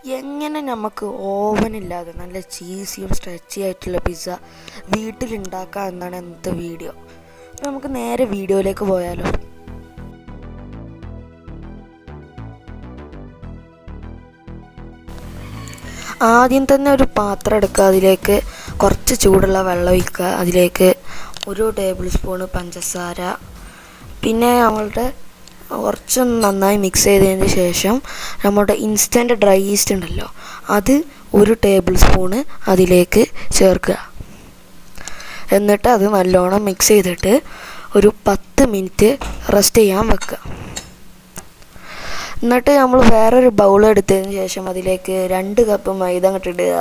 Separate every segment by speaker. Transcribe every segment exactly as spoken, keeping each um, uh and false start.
Speaker 1: എങ്ങനെ നമുക്ക് ഓവനില്ലാതെ നല്ല ചീസിയും സ്ട്രെച്ചി ആയിട്ടുള്ള പിസ്സ വീട്ടിലുണ്ടാക്കാം എന്നാണ് ഇന്നത്തെ വീഡിയോ. നമുക്ക് നേരെ വീഡിയോയിലേക്ക് പോയാലോ. ആദ്യം തന്നെ ഒരു പാത്രം എടുക്കുക, അതിലേക്ക് കുറച്ച് ചൂടുള്ള വെള്ളം ഒഴിക്കുക, അതിലേക്ക് ഒരു ടേബിൾ സ്പൂണ് പഞ്ചസാര, പിന്നെ നമ്മളുടെ കുറച്ച് നന്നായി മിക്സ് ചെയ്തതിന് ശേഷം നമ്മുടെ ഇൻസ്റ്റൻറ്റ് ഡ്രൈ ഈസ്റ്റ് ഉണ്ടല്ലോ, അത് ഒരു ടേബിൾ സ്പൂണ് അതിലേക്ക് ചേർക്കുക. എന്നിട്ട് അത് നല്ലോണം മിക്സ് ചെയ്തിട്ട് ഒരു പത്ത് മിനിറ്റ് റെസ്റ്റ് ചെയ്യാൻ വെക്കുക. എന്നിട്ട് നമ്മൾ വേറൊരു ബൗൾ എടുത്തതിന് ശേഷം അതിലേക്ക് രണ്ട് കപ്പ് മൈദ അങ്ങോട്ട് ഇടുക.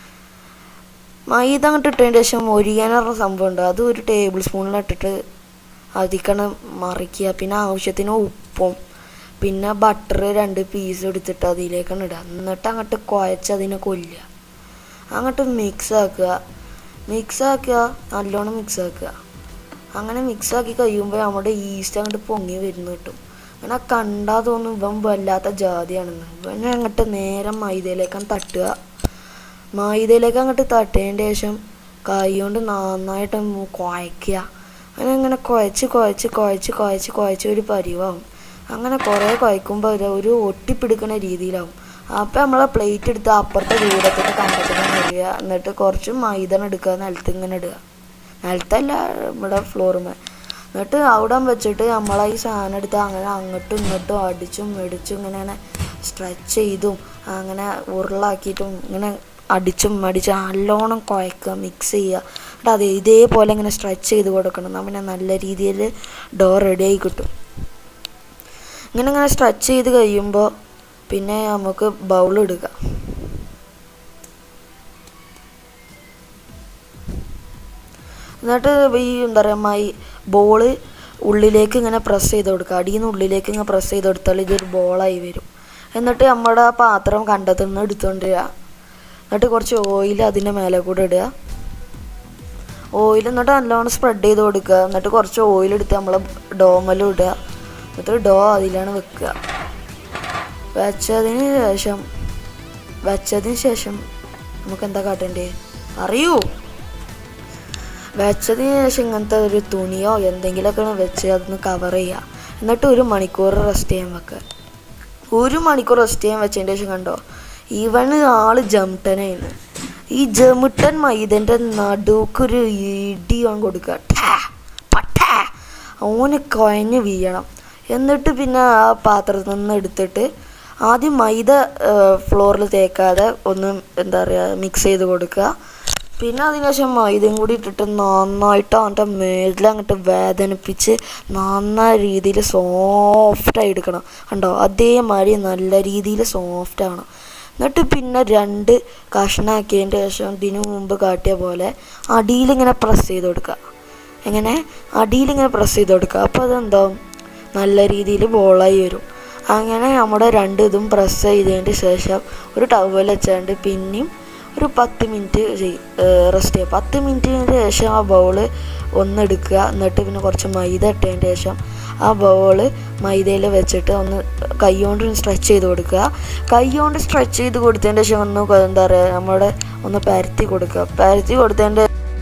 Speaker 1: മൈദ അങ്ങോട്ട് ഇട്ടതിന് ശേഷം ഒരിയാനുള്ള സംഭവമുണ്ട്, അത് ഒരു ടേബിൾ സ്പൂണിലിട്ടിട്ട് അതിക്കണ മറിക്കുക. പിന്നെ ആവശ്യത്തിന് ഉപ്പും പിന്നെ ബട്ടർ രണ്ട് പീസ് എടുത്തിട്ട് അതിലേക്കാണ് ഇടുക. എന്നിട്ട് അങ്ങോട്ട് കുഴച്ച് അതിനെ കൊല്ലുക, അങ്ങോട്ട് മിക്സ് ആക്കുക മിക്സ് ആക്കുക നല്ലോണം മിക്സ് ആക്കുക. അങ്ങനെ മിക്സ് ആക്കി കഴിയുമ്പോൾ നമ്മുടെ ഈസ്റ്റ് അങ്ങോട്ട് പൊങ്ങി വരുന്ന കിട്ടും. അങ്ങനെ കണ്ടാൽ തോന്നും ഇവൻ വല്ലാത്ത ജാതിയാണെന്ന്. ഇവനെ അങ്ങോട്ട് നേരെ മൈദയിലേക്കാണ് തട്ടുക. മൈദയിലേക്ക് അങ്ങോട്ട് തട്ടിയതിൻ്റെ ശേഷം കൈ കൊണ്ട് നന്നായിട്ട് കുഴയ്ക്കുക. അങ്ങനെ അങ്ങനെ കുഴച്ച് കുഴച്ച് കുഴച്ച് കുഴച്ച് കുഴച്ച് ഒരു പരിവാകും. അങ്ങനെ കുറേ കുഴക്കുമ്പോൾ ഒരു ഒട്ടിപ്പിടിക്കുന്ന രീതിയിലാവും. അപ്പോൾ നമ്മളെ പ്ലേറ്റ് എടുത്ത് അപ്പുറത്തെ ദൂരത്തൊക്കെ കണ്ടത്തിങ്ങനെ ഇടുക. എന്നിട്ട് കുറച്ച് മൈദ എടുക്കുക, നിലത്ത് ഇങ്ങനെ ഇടുക, നിലത്തല്ല ഇവിടെ ഫ്ലോറുമേ. എന്നിട്ട് അവിടെ വെച്ചിട്ട് നമ്മളെ ഈ സാധനം എടുത്ത് അങ്ങനെ അങ്ങോട്ടും ഇങ്ങോട്ടും അടിച്ചും മെടിച്ചും ഇങ്ങനെ സ്ട്രെച്ച് ചെയ്തും അങ്ങനെ ഉരുളാക്കിയിട്ടും ഇങ്ങനെ അടിച്ചും അടിച്ചും നല്ലോണം കുഴക്കുക, മിക്സ് ചെയ്യുക. എന്നിട്ട് അത് ഇതേപോലെ ഇങ്ങനെ സ്ട്രെച്ച് ചെയ്ത് കൊടുക്കണം. പിന്നെ നല്ല രീതിയിൽ ഡോ റെഡി ആയി കിട്ടും. ഇങ്ങനെ ഇങ്ങനെ സ്ട്രെച്ച് ചെയ്ത് കഴിയുമ്പോൾ പിന്നെ നമുക്ക് ബൗൾ എടുക്കുക. എന്നിട്ട് ഈ എന്താ പറയുക മൈ ബോള് ഉള്ളിലേക്ക് ഇങ്ങനെ പ്രസ് ചെയ്ത് കൊടുക്കുക. അടിയിൽ നിന്ന് ഉള്ളിലേക്ക് ഇങ്ങനെ പ്രസ് ചെയ്ത് കൊടുത്താൽ ഇതൊരു ബോളായി വരും. എന്നിട്ട് നമ്മുടെ ആ പാത്രം കണ്ടത്തിൽ നിന്ന് എടുത്തുകൊണ്ട് വരിക. എന്നിട്ട് കുറച്ച് ഓയിൽ അതിൻ്റെ മേലെ കൂടെ ഇടുക. ഓയിൽ എന്നിട്ട് നല്ലോണം സ്പ്രെഡ് ചെയ്ത് കൊടുക്കുക. എന്നിട്ട് കുറച്ച് ഓയിൽ എടുത്ത് നമ്മൾ ഡോമലും ഇടുക. എന്നിട്ട് ഡോ അതിലാണ് വെക്കുക. വെച്ചതിന് ശേഷം വെച്ചതിന് ശേഷം നമുക്ക് എന്താ കാട്ടണ്ടേ അറിയൂ. വെച്ചതിന് ശേഷം ഇങ്ങനത്തെ ഒരു തുണിയോ എന്തെങ്കിലുമൊക്കെ വെച്ച് അതൊന്ന് കവർ ചെയ്യുക. എന്നിട്ട് ഒരു മണിക്കൂർ റെസ്റ്റ് ചെയ്യാൻ വെക്കുക. ഒരു മണിക്കൂർ റെസ്റ്റ് ചെയ്യാൻ വെച്ചതിന് ശേഷം കണ്ടോ ഇവന് ആള് ജംട്ടനായിരുന്നു. ഈ ജമിട്ടൻ മൈദൻ്റെ നടുക്കൊരു ഇടി അവൻ കൊടുക്കുക, ടാ പട്ടാ, ഓന് കുഴഞ്ഞ് വീഴണം. എന്നിട്ട് പിന്നെ ആ പാത്രത്തിൽ നിന്ന് എടുത്തിട്ട് ആദ്യം മൈദ ഫ്ലോറിൽ തേക്കാതെ ഒന്ന് എന്താ പറയുക മിക്സ് ചെയ്ത് കൊടുക്കുക. പിന്നെ അതിനുശേഷം മൈദയും കൂടി ഇട്ടിട്ട് നന്നായിട്ട് അവൻ്റെ മേലിലങ്ങോട്ട് വേദനിപ്പിച്ച് നന്നായ രീതിയിൽ സോഫ്റ്റായി എടുക്കണം. കണ്ടോ അതേമാതിരി നല്ല രീതിയിൽ സോഫ്റ്റ് ആവണം. എന്നിട്ട് പിന്നെ രണ്ട് കഷ്ണാക്കിയതിൻ്റെ ശേഷം ഇതിനു മുമ്പ് കാട്ടിയ പോലെ അടിയിലിങ്ങനെ പ്രസ് ചെയ്ത് കൊടുക്കുക. എങ്ങനെ അടിയിലിങ്ങനെ പ്രസ് ചെയ്ത് കൊടുക്കുക. അപ്പോൾ അതെന്താവും നല്ല രീതിയിൽ ബോളായി വരും. അങ്ങനെ നമ്മുടെ രണ്ട് ഇതും പ്രസ് ചെയ്തതിൻ്റെ ശേഷം ഒരു ടവൽ വെച്ചുകൊണ്ട് പിന്നെയും ഒരു പത്ത് മിനിറ്റ് റെസ്റ്റ് ചെയ്യുക. പത്ത് മിനിറ്റിന് ശേഷം ആ ബൗള് ഒന്നെടുക്കുക. എന്നിട്ട് പിന്നെ കുറച്ച് മൈദ ഇട്ടതിന് ശേഷം ആ ബൗള് മൈദയിൽ വെച്ചിട്ട് ഒന്ന് കൈ കൊണ്ട് സ്ട്രെച്ച് ചെയ്ത് കൊടുക്കുക. കൈ കൊണ്ട് സ്ട്രെച്ച് ചെയ്ത് കൊടുത്തതിൻ്റെ ശേഷം ഒന്ന് എന്താ പറയുക നമ്മുടെ ഒന്ന് പരത്തി കൊടുക്കുക. പരത്തി കൊടുത്തതിൻ്റെ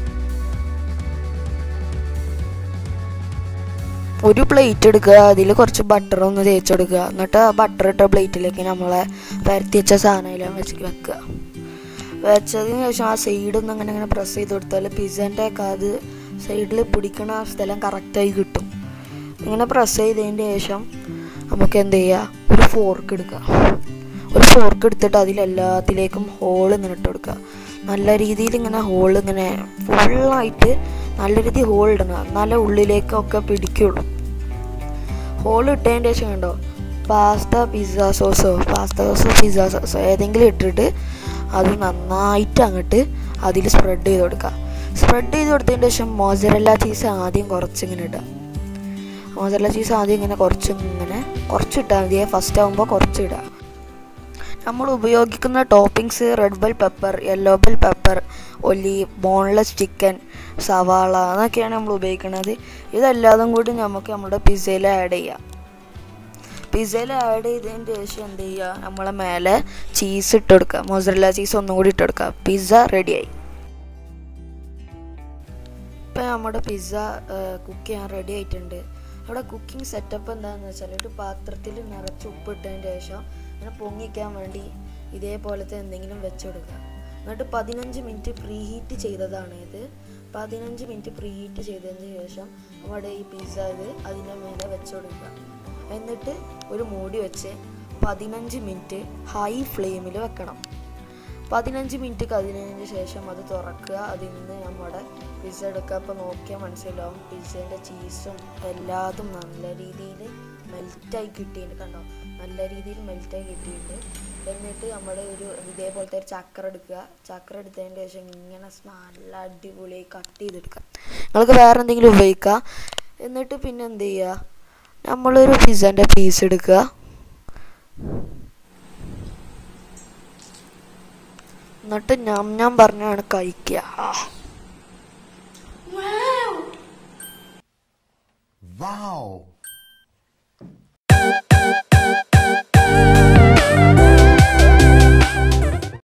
Speaker 1: ഒരു പ്ലേറ്റ് എടുക്കുക, അതിൽ കുറച്ച് ബട്ടർ ഒന്ന് തേച്ച് കൊടുക്കുക. എന്നിട്ട് ആ ബട്ടർ ഇട്ട പ്ലേറ്റിലേക്ക് നമ്മളെ പരത്തി വെച്ച സാധനം വെച്ച് വെക്കുക. വെച്ചതിന് ശേഷം ആ സൈഡൊന്നും അങ്ങനെ അങ്ങനെ പ്രസ് ചെയ്ത് കൊടുത്താൽ പിസ്സേൻ്റെ ഒക്കെ അത് സൈഡിൽ പിടിക്കണ സ്ഥലം കറക്റ്റായി കിട്ടും. ഇങ്ങനെ പ്രസ് ചെയ്തതിൻ്റെ ശേഷം നമുക്ക് എന്ത് ചെയ്യുക, ഒരു ഫോർക്ക് എടുക്കുക. ഒരു ഫോർക്ക് എടുത്തിട്ട് അതിലെല്ലാത്തിലേക്കും ഹോൾ ഇങ്ങനെ ഇട്ട് കൊടുക്കുക. നല്ല രീതിയിൽ ഇങ്ങനെ ഹോൾ ഇങ്ങനെ ഫുള്ളായിട്ട് നല്ല രീതിയിൽ ഹോൾ ഇടണം, നല്ല ഉള്ളിലേക്കൊക്കെ പിടിക്കുള്ളൂ. ഹോൾ ഇട്ടതിൻ്റെ ശേഷം കണ്ടോ പാസ്ത പിസ്സ സോസോ പാസ്ത സോസോ പിസ്സ സോസോ ഏതെങ്കിലും ഇട്ടിട്ട് അത് നന്നായിട്ട് അങ്ങോട്ട് അതിൽ സ്പ്രെഡ് ചെയ്ത് കൊടുക്കുക. സ്പ്രെഡ് ചെയ്ത് കൊടുത്തതിന് ശേഷം മോസറല്ല ചീസ് ആദ്യം കുറച്ചിങ്ങനെ ഇടുക. മോസറല്ല ചീസ് ആദ്യം ഇങ്ങനെ കുറച്ചിങ്ങനെ കുറച്ചിട്ടാൽ മതിയെ, ഫസ്റ്റ് ആകുമ്പോൾ കുറച്ചിടുക. നമ്മൾ ഉപയോഗിക്കുന്ന toppings red bell pepper, yellow bell pepper, olive, boneless chicken, സവാള അതൊക്കെയാണ് നമ്മൾ ഉപയോഗിക്കുന്നത്. ഇതെല്ലാതും കൂടി നമുക്ക് നമ്മുടെ പിസ്സയിൽ ആഡ് ചെയ്യാം. പിസ്സയിൽ ആഡ് ചെയ്തതിന് ശേഷം എന്ത് ചെയ്യുക, നമ്മളെ മേലെ ചീസ് ഇട്ട് കൊടുക്കുക, മൊസറല്ല ചീസ് ഒന്നും കൂടി ഇട്ട് കൊടുക്കുക. പിസ്സ റെഡിയായി. ഇപ്പം നമ്മുടെ പിസ്സ കുക്ക് ചെയ്യാൻ റെഡി ആയിട്ടുണ്ട്. അവിടെ കുക്കിംഗ് സെറ്റപ്പ് എന്താണെന്ന് വെച്ചാൽ ഒരു പാത്രത്തിൽ നിറച്ച് ഉപ്പിട്ടതിന് ശേഷം അങ്ങനെ പൊങ്ങിക്കാൻ വേണ്ടി ഇതേപോലത്തെ എന്തെങ്കിലും വെച്ച് കൊടുക്കുക. എന്നിട്ട് പതിനഞ്ച് മിനിറ്റ് പ്രീ ഹീറ്റ് ചെയ്തതാണ് ഇത്. പതിനഞ്ച് മിനിറ്റ് പ്രീ ഹീറ്റ് ചെയ്തതിന് ശേഷം നമ്മുടെ ഈ പിസ്സ ഇത് അതിൻ്റെ മേലെ വെച്ച് കൊടുക്കുക. എന്നിട്ട് ഒരു മൂടി വെച്ച് പതിനഞ്ച് മിനിറ്റ് ഹൈ ഫ്ലെയിമിൽ വെക്കണം. പതിനഞ്ച് മിനിറ്റ് കഴിഞ്ഞതിന് ശേഷം അത് തുറക്കുക. അതിൽ നിന്ന് നമ്മുടെ പിസ്സ എടുക്കുക. അപ്പോൾ നോക്കിയാൽ മനസ്സിലാവും പിസ്സേൻ്റെ ചീസും എല്ലാതും നല്ല രീതിയിൽ മെൽറ്റായി കിട്ടിയിട്ടുണ്ട്. കണ്ടോ, നല്ല രീതിയിൽ മെൽറ്റായി കിട്ടിയിട്ടുണ്ട്. എന്നിട്ട് നമ്മുടെ ഒരു ഇതേപോലത്തെ ഒരു ചക്ര എടുക്കുക. ചക്ര എടുത്തതിന് ശേഷം ഇങ്ങനെ നല്ല അടിപൊളിയായി കട്ട് ചെയ്തെടുക്കുക. നിങ്ങൾക്ക് വേറെ എന്തെങ്കിലും ഉപയോഗിക്കുക. എന്നിട്ട് പിന്നെ എന്ത് ചെയ്യുക, നമ്മളൊരു പിസ്സേൻ്റെ പീസ് എടുക്കുക. എന്നിട്ട് ഞാൻ ഞാൻ പറഞ്ഞാണ് കഴിക്കുക.
Speaker 2: Wow!